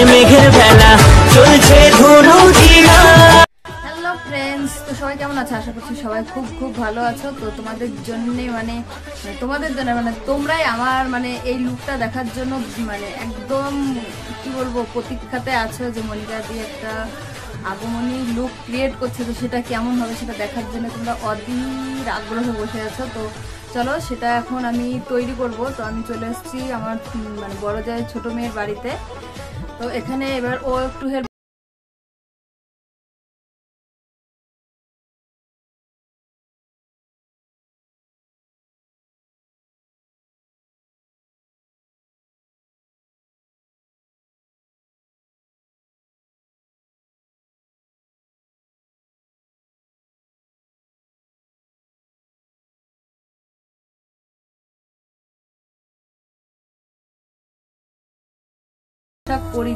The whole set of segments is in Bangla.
মেঘের ভেলা চলছে ধুনু জিনা। হ্যালো ফ্রেন্ডস, তো সবাই কেমন আছো? আশা করছি সবাই খুব খুব ভালো আছো। তো তোমাদের জন্য তোমরাই আমার এই লুকটা দেখার জন্য একদম কি বলবো প্রতীক্ষাতে আছো যে মনিকা দিয়ে একটা আগমনী লুক ক্রিয়েট করছে। তো সেটা কেমন হবে সেটা দেখার জন্য তোমরা অধীর আগ্রহে বসে আছো। তো চলো সেটা এখন আমি তৈরি করব। তো আমি চলে এসেছি আমার বড় জায় ছোট মেয়ের বাড়িতে। তো এখানে এবার ও একটু হেল্প করি।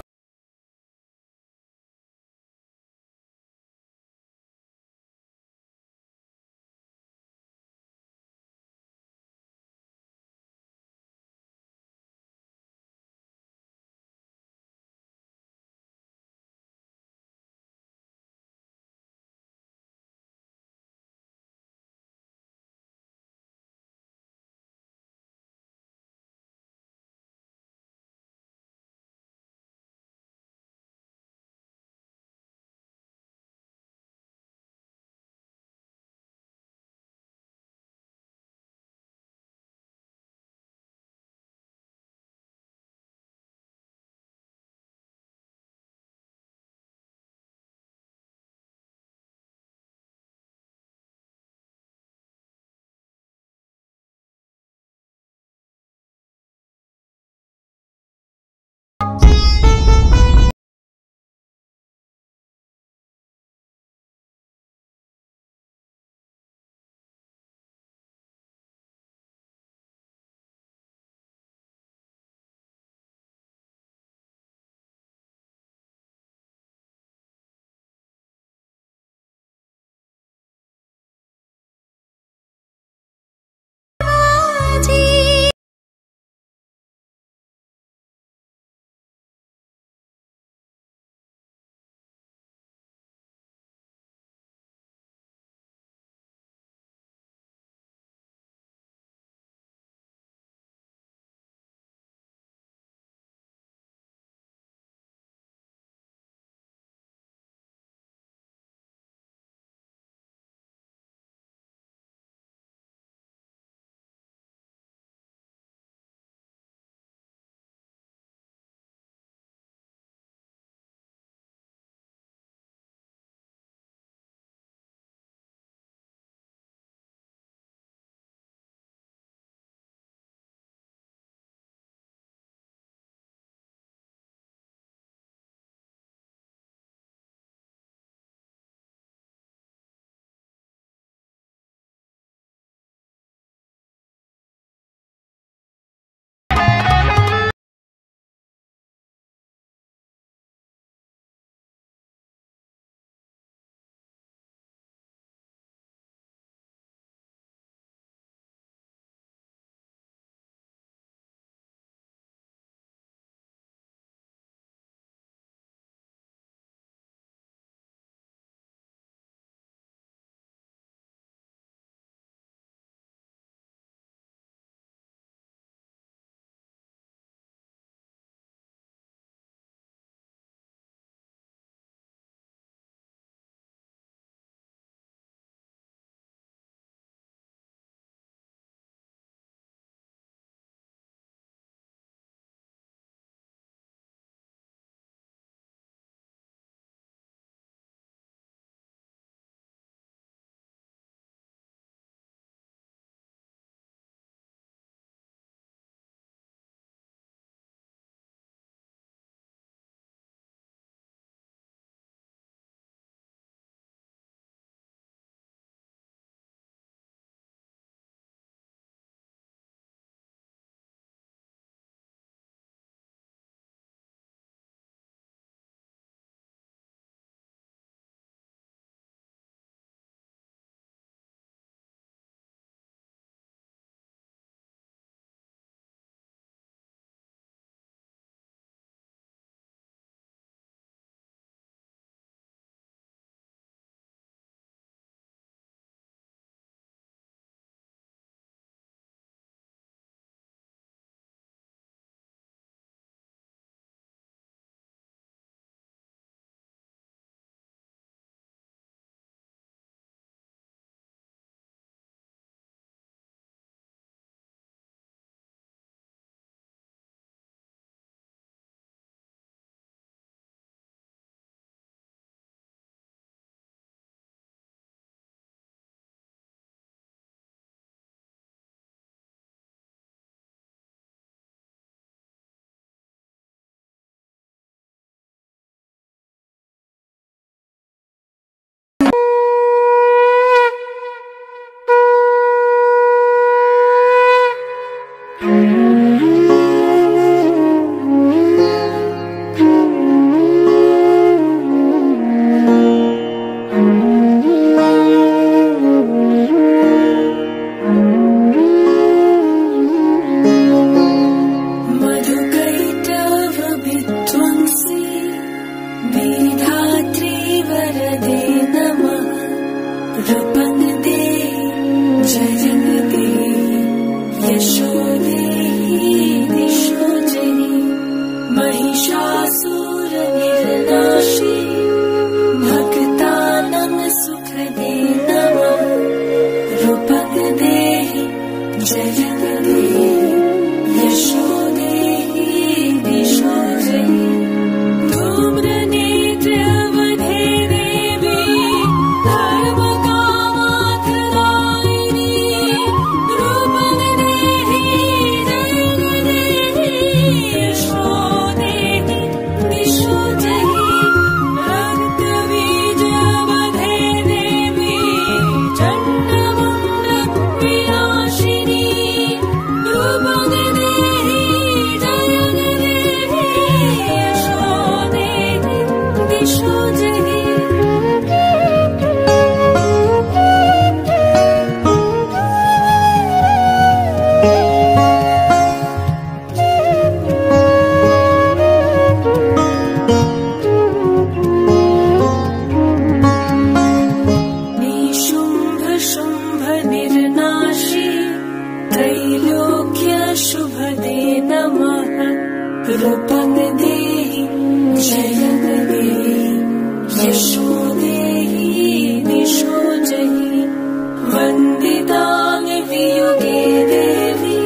निशुम्भ शुम्भ निर्नाशी त्रैलोक्य शुभदे नमः रूपं देहि जयं देहि यशो देहि दिशो जहि वन्दितां वियुगे देवी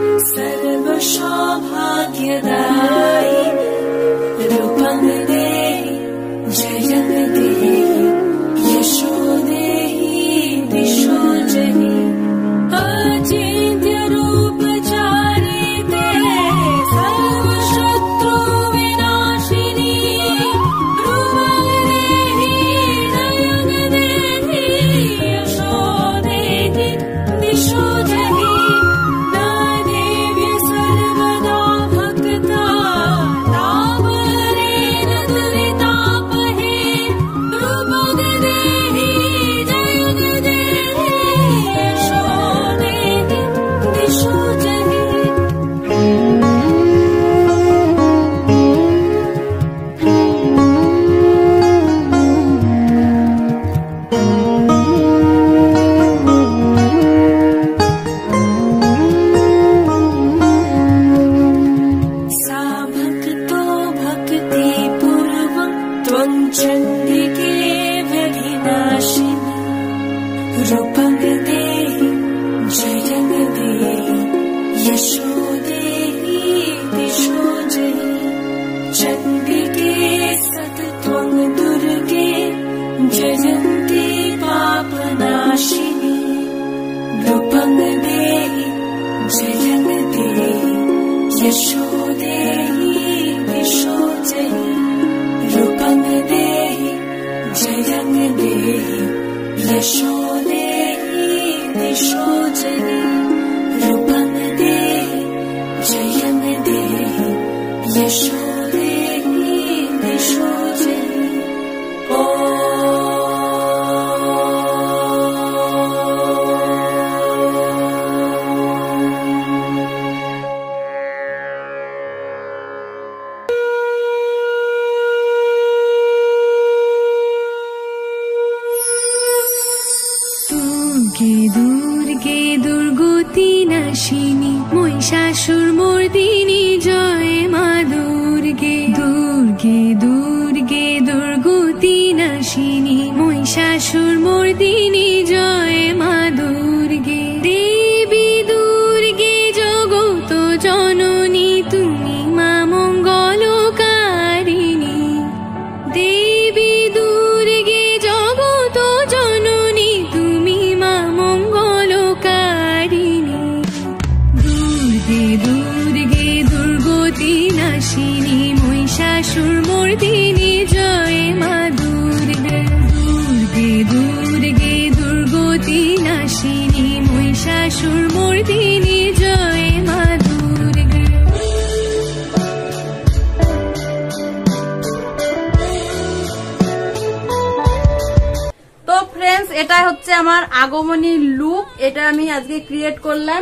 सर्वसौभाग्यदायिनी रूपं देहि जयं देहि यशो देहि दिशो जहि अचिन्त्य रूप चारिते सर्वशत्रु विनाशिनी रूपं देहि जयं देहि यशो देहि दिशो जहि देव्य सर्वदा भक्ता तावरेण दुरितापहे रूपं देहि जयं देहि यशो देहि दिशो जहि सा भक्तो भक्ति पूर्वं त्वं चण्डिके व्यधिनाशिनी रूपं देहि जयं देहि यशो देहि दिशो जहि चण्डिके सतत्वं दुर्गे जयन्ती पापनाशिनी रूपं देहि जयं देहि यशो देहि दिशो जहि रूपं देहि जयं देहि यशो देहि दिशो जहि रूपं देहि जयं देहि यशो देहि दिशो जहि দুর্গে দুর্গতি নাশিনী মহিষাসুর মর্দিনী জয় মা দুর্গে দুর্গে দুর্গে দুর্গতি নাশিনী মহিষাসুর মর্দিনী জয় মা দুর্গে দেবী দুর্গে জগত জননী তুমি মা মঙ্গলকারিণী দেবী দুর্গে জগত জননী তুমি মা মঙ্গলকারিণী দুর্গে দুর্গে দুর্গতি নাশিনী মহিষাসুর মর্দিনী জয় মা দুর্গে দুর্গে দুর্গে দুর্গতি নাশিনী মহিষাসুর মর্দিনী জয় মা দুর্গে তো ফ্রেন্ডস, এটা হচ্ছে আমার আগমনী লুক। এটা আমি আজকে ক্রিয়েট করলাম।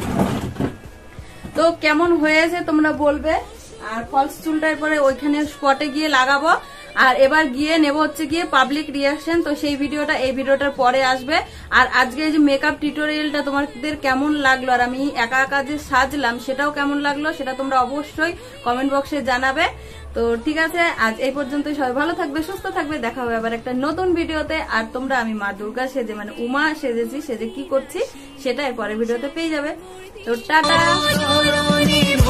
তো কেমন হয়েছে তোমরা বলবে। আর ফলস চুলটার পরে ওইখানে স্পটে গিয়ে লাগাবো। আর এবার গিয়ে নেব হচ্ছে গিয়ে পাবলিক রিয়াকশন। তো সেই ভিডিওটা এই ভিডিওটার পরে আসবে। আর আজকে যে মেকআপ টিউটোরিয়ালটা তোমাদের কেমন লাগলো, আর আমি একা একা যে সাজলাম সেটাও কেমন লাগলো, সেটা তোমরা অবশ্যই কমেন্ট বক্সে জানাবে। তো ঠিক আছে, আজ এই পর্যন্ত। সবাই ভালো থাকবে, সুস্থ থাকবে। দেখা হবে আবার একটা নতুন ভিডিওতে। আর তোমরা আমি মা দুর্গা সেজে, মানে উমা সেজেছি, সেজে কি করছি সেটা এর পরের ভিডিওতে পেয়ে যাবে। তো টাটা।